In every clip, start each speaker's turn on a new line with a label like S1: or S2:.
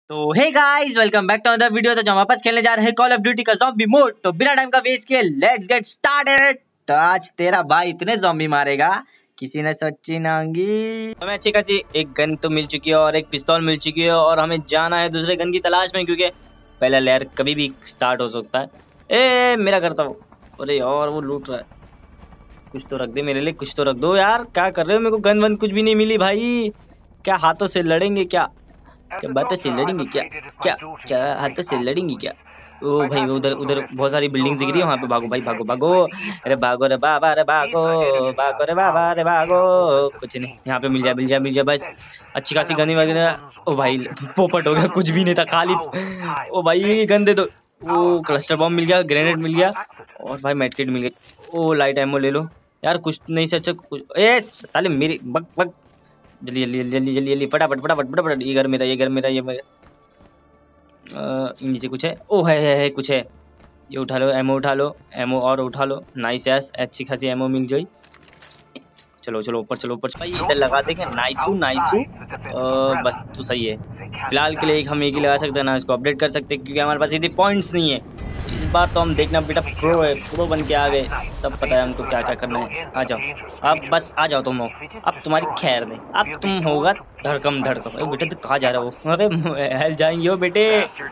S1: तो hey guys welcome back to another video. तो जो हम वापस खेलने जा रहे हैं कॉल ऑफ ड्यूटी का ज़ॉम्बी मोड। तो बिना टाइम का वेस्ट किए लेट्स गेट स्टार्टेड। तो आज तेरा भाई इतने ज़ॉम्बी मारेगा किसी ने सोची ना होगी। हमें अच्छी खासी एक गन तो मिल चुकी है और एक पिस्तौल मिल चुकी है और हमें जाना है दूसरे गन की तलाश में, क्योंकि पहला लेयर कभी भी स्टार्ट हो सकता है। ए मेरा करता हूँ। अरे यार वो लूट रहा है। कुछ तो रख दे मेरे लिए, कुछ तो रख दो यार। क्या कर रहे हो? मेरे को गन वन कुछ भी नहीं मिली भाई। क्या हाथों से लड़ेंगे? क्या क्या बातों से लड़ेंगे? क्या क्या क्या हाथों से लड़ेंगे क्या? ओ भाई उधर उधर बहुत सारी बिल्डिंग दिख रही है, वहाँ पे भागो भाई, भागो भागो। अरे भागो रे बाबा, अरे भागो भागो रे बाबा, अरे भागो। कुछ नहीं, यहाँ पे मिल जाए मिल जाए मिल जाए बस। अच्छी खासी गनी वगैरह। ओ भाई पोपट हो गया, कुछ भी नहीं था खाली। ओ भाई गन दे दो। ओ क्लस्टर बॉम्ब मिल गया, ग्रेनेड मिल गया और भाई मेडकिट मिल गई। ओ लाइट एमो ले लो यार, कुछ नहीं से अच्छा कुछ। ए साले मेरी बक बक। जल्दी जल्दी जल्दी जल्दी जल्दी फटाफट फटाफट फटाफट। ये घर मेरा, ये घर मेरा, ये मेरा। नीचे कुछ है। ओ है कुछ है। ये उठा लो, एमओ उठा लो, एमओ और उठा लो। नाइस यस, अच्छी खासी एमओ मिल गई। चलो चलो ऊपर चलो ऊपर भाई, इधर लगा देंगे। नाइसू नाइसू बस तो सही है। फिलहाल के लिए हम एक ही लगा सकते हैं ना, इसको अपडेट कर सकते हैं क्योंकि हमारे पास इतने पॉइंट्स नहीं है। इस बार तो हम देखना बेटा प्रो है, प्रो बन के आ गए। सब पता है हमको क्या क्या करना है। आ जाओ अब, बस आ जाओ तुम। अब तुम्हारी खैर नहीं, अब तुम होगा धड़कम धड़कम। बेटे तो कहाँ जा रहे हो? अरे हेल जाएंगे हो बेटे।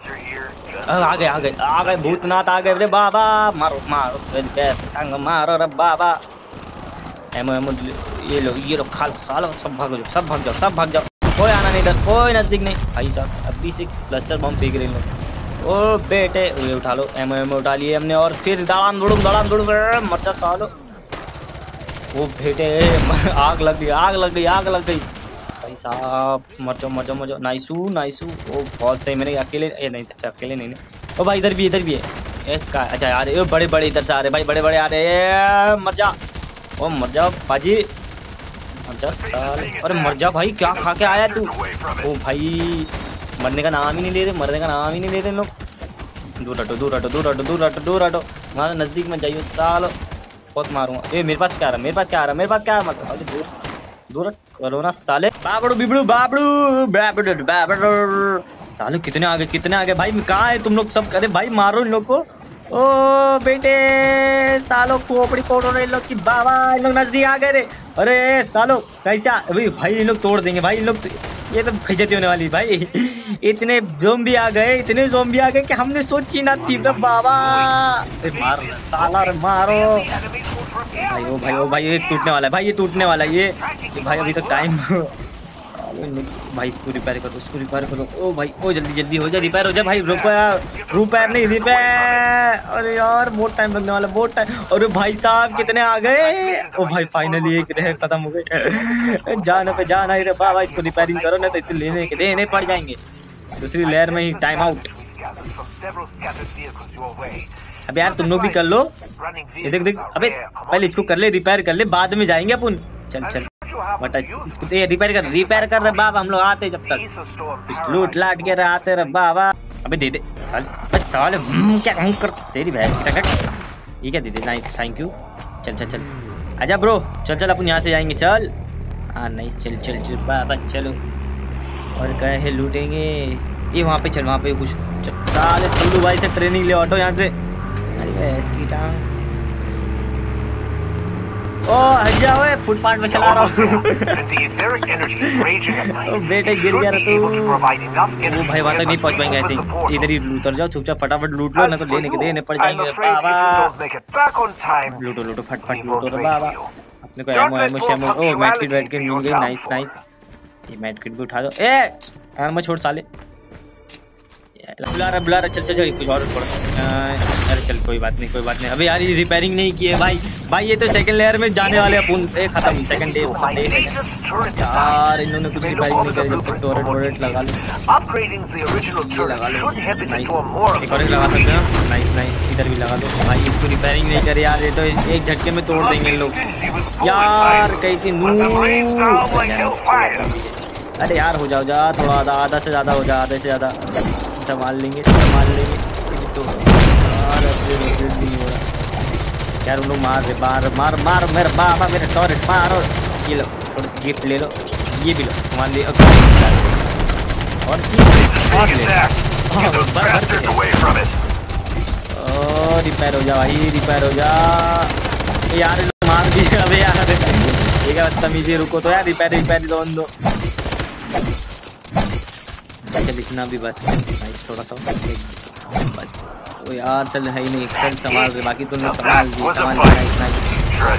S1: आ गए आ गए आ गए, भूतनाथ आ गए रे बाबा। मारो मारो मारो रे बाबा। एमो एमो ये लो खाल सालो। सब भाग जाओ, सब भाग जाओ, सब भाग जाओ। कोई आना नहीं इधर, कोई नजदीक नहीं भाई साहब। अभी से क्लस्टर बम फेंक रहे हैं। ओ बेटे ये उठा लो, एमओ एमओ उठा लिए हमने और फिर दाड़ाम दुड़ुम मरचा सालो। ओ बेटे आग लग गई, आग लग गई, आग लग गई भाई साहब। मरचो मरचो मरचो। नाइसू नाइसू। ओ बहुत सही। मैंने अकेले नहीं अकेले नहीं। ओ भाई इधर भी है। अच्छा आ रहे बड़े बड़े इधर से आ रहे भाई, बड़े बड़े आ रहे। मर जा ओ मर जा बाजी, मर जा साल। अरे मर जा भाई, क्या खा के आया तू? ओ भाई मरने का नाम ही नहीं ले रहे, मरने का नाम ही नहीं ले रहे लोग। दूर हटो दूर हटो दूर हटो दूर हटो दूर हटो। हमारा नजदीक में जाइए सालो, बहुत मारूंगा। ए मेरे पास क्या आ रहा, मेरे पास क्या आ रहा, मेरे पास क्या आ रहा? दूर दूर करो ना साले। बाबड़ू बिबड़ू बाबड़ू बाबड़ू बाबड़ू। साले कितने आगे भाई, कहाँ है तुम लोग सब? अरे भाई मारो इन लोग को। ओ बेटे सालो खोपड़ी फोड़ रहे लोग की बाबा। इन लोग नजदीक आ गए रे। अरे सालो कैसा भाई, इन लोग तोड़ देंगे भाई। इन लोग ये तो फैजती होने वाली भाई। इतने ज़ोंबी आ गए, इतने ज़ोंबी आ गए कि हमने सोची ना थी रे बाबा। मार साला रे मारो भाई। ओ भाई ये टूटने वाला है भाई, ये टूटने वाला है ये भाई। अभी तक टाइम भाई। इसको रिपेयर करो, इसको रिपेयर करो। ओ भाई ओ जल्दी जल्दी हो जाए, रिपेयर हो जाए भाई। रिपेयर नहीं रिपेयर। अरे यार बहुत टाइम लगने वाला, बहुत टाइम। अरे भाई साहब कितने आ गए। ओ भाई फाइनली एक रह खत्म हो गए। जाना पे जाना ही रे बाबा। इसको रिपेयरिंग करो ना तो इतने लेने पड़ जाएंगे। दूसरी लेयर में ही टाइम आउट। अब यार तुम लोग भी कर लो। ये देख अबे पहले इसको कर ले, रिपेयर कर ले, बाद में जाएंगे अपन। चल बटा इसको रिपेयर कर रहे बाबा। हम लोग आते जब तक लूट लाट के आते रहे बाबा। अबे दे दे साले क्या कर तेरी भैंस। ये क्या दे दे? Nice thank you. चल आजा ब्रो, चल अपन यहाँ से जाएंगे। चल हाँ नाइस, चल बाबा चलो। और कहे लूटेंगे ये वहाँ पे। चल वहाँ पे कुछ साले सुल्लू भाई से ट्रेनिंग ले ऑटो यहाँ से। अरे इसकी टांग ओ हट जाओ, फुटपाथ में चला रहा हूँ। बेटे गिर गया तू। वो भाई वहाँ तक नहीं पहुँच पाएंगे। आई थिंक इधर ही उतर जाओ चुपचाप, फटाफट लूट लो ना तो लेने के देने पड़ जाएंगे बाबा। लूटो फटफट लूटो रे बाबा। अपने को एमो शेमो। ओ मेडकिट मिल गई। नाइस। ये मेडकिट भी उठा दो। ए एमो छोड़ साले। बुला रहा चल कुछ और छोड़। अरे चल कोई बात नहीं। अबे यार ये रिपेयरिंग नहीं की है भाई। ये तो सेकंड लेयर में जाने वाले अपन। खत्म सेकंड डे यार। इन्होंने कुछ रिपेयरिंग नहीं करी। जब तक टोरेट लगा लो। एक और लगा सकते हैं। नाइस इधर भी लगा दो भाई। इसको रिपेयरिंग नहीं करे यार, ये तो एक झटके में तोड़ देंगे लोग यार। कैसी अरे यार हो जाओ जा थोड़ा, आधा से ज़्यादा हो जा, आधे से ज़्यादा। संभाल लेंगे तो यार। उन लोग मार मेरे बाबा, मेरे टॉरेट। मारो ये लो थोड़ी सी गिफ्ट ले लो, ये भी लो। मान लिया और रिपेयर हो जा भाई, रिपेयर हो जा यार, मार दिया अबे यार, ठीक है बदतमीजी, रुको तो यार, रिपेयर दो। चल इतना भी बस थोड़ा सा बस, ओ यार चल है ही नहीं, चल संभाल रहे, बाकी तुम लोग संभाल इतना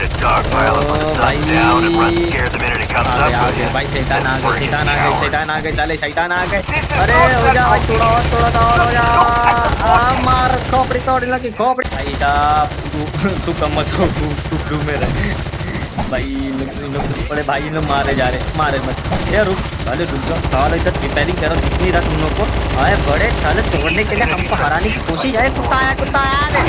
S1: भाई शैतान आ गए, चले शैतान आ गए, अरे हो जा भाई, थोड़ा और हो जा, मार खोपड़ी तोड़ लगी, खोपड़ी भाई साहब, तू कम मत हो, तू में रह भाई, बड़े भाई लोग मारे जा रहे, मारे मत यार, रुक साले, रुक जाओ साले, इधर रिपेयरिंग करो, कितनी रहा तुम लोग को, आए बड़े साले तोड़ने के लिए हमको हराने की कोशिश है, कुत्ता आया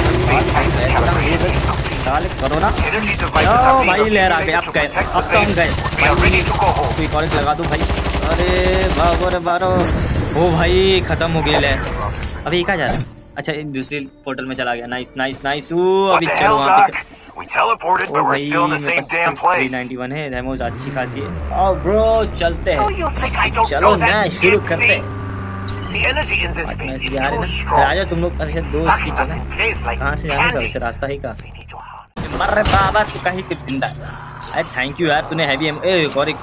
S1: साले, करो ना, ओ भाई लहर आ गए, अब तो हम गए भाई, कोई कॉलेज लगा दो भाई, अरे बारो, ओ भाई खत्म हो गया लहर, अभी कहाँ जा रहा है, अच्छा दूसरी पोर्टल में चला गया, नाइस, अभी चलो वहाँ पे, ओ भाई 391 है, डेमोज अच्छी खासी है, आओ ब्रो चलते हैं, चलो ना शुरू करते हैं, राजा तुम लोग अच्छे दोस्त की जगह कहाँ से जाने का, वैसे रास्ता ही का, मर रहे बाबा तू कहीं कुछ जिंदा, अरे थैंक यू यार, तूने हैवी एम और एक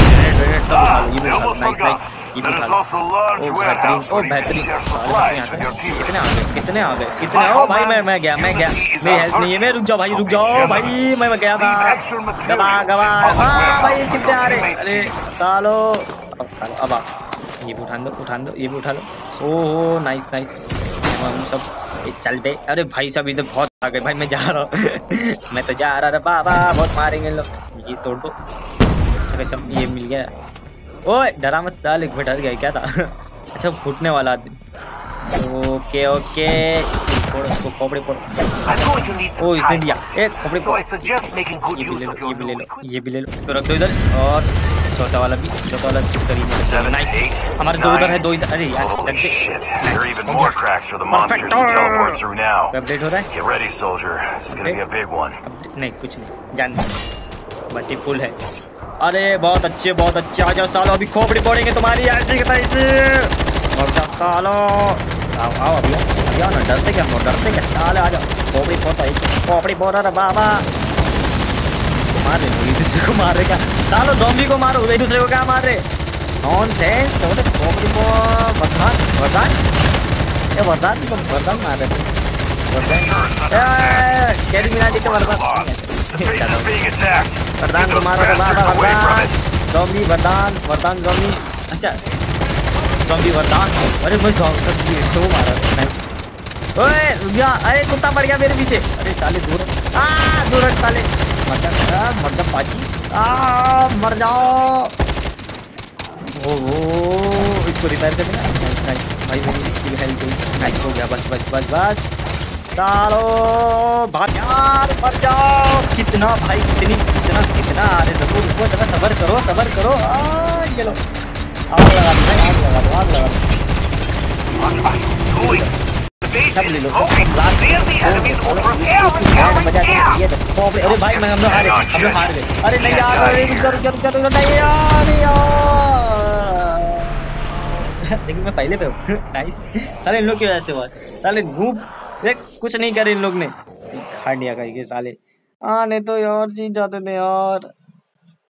S1: बेहतरीन, कितने आ गए, ओ भाई मैं गया, मेरी हेल्प नहीं है, मैं रुक जाओ भाई, मैं गया था, गवा हाँ भाई, कितने आ रहे, अरे सालो, अब आ, ये भी उठान दो, ये भी उठा लो, ओह नाइस, हम सब चलते, अरे भाई साहब इधर बहुत आ गए भाई, मैं जा रहा हूँ मैं तो जा रहा था बाबा, बहुत मारेंगे लोग, ये तोड़ दो, अच्छा ये मिल गया, ओए डरा मत साले, डर गया क्या था अच्छा फूटने वाला आदमी, ओके फोड़ उसको, खोपड़ी फोड़, ओ इसने दिया, एक खोपड़ी फोड़, ये भी ले लो, इसको रख दो इधर, और चौथा वाला भी करीब, नाइस, हमारे दो इधर है, दो इधर, अरे यार अपडेट हो रहा है, नहीं कुछ नहीं, जान बस ये फुल है, अरे बहुत अच्छे, आ जाओ सालो, अभी खोपड़ी फोड़ेंगे तुम्हारी, ऐसे सालो, आओ अभी आओ ना, डरते क्या साले, आ जाओ, खोपड़ी फोड़ रहा बाबा, मार रहे एक दूसरे को, मार रहे क्या सालो, ज़ॉम्बी को मारो, एक दूसरे को क्या मार रहे, नॉनसेंस, खोपड़ी को वरदान मार रहे, कैरी मिनाटी के वरदान को मारो बाबा, वरदान ज़ॉम्बी, वरदान ज़ॉम्बी, अच्छा ज़ॉम्बी वरदान, अरे मैं तो मारा, ओए अरे कुत्ता पड़ गया मेरे पीछे, अरे साले दूर हट साले, मर जा पाची, मर जाओ, ओ इसको रिपेयर कर देना भाई, मेरी हेल्थ नाइस हो गया, बस सालो, भाग यार, मर जाओ, कितना भाई, कितना, अरे रुको जरा, सबर करो, ये लो, आग लगा दो, सब ले लो, अरे भाई हम लोग हार गए, अरे नहीं यार, नहीं यार, लेकिन मैं पहले पे हूँ नाइस, साले इन लोग की वजह से हुआ, साले नूब देख कुछ नहीं करे इन लोग ने, खा लिया कहीं के साले, नहीं तो यार जीत जाते थे यार।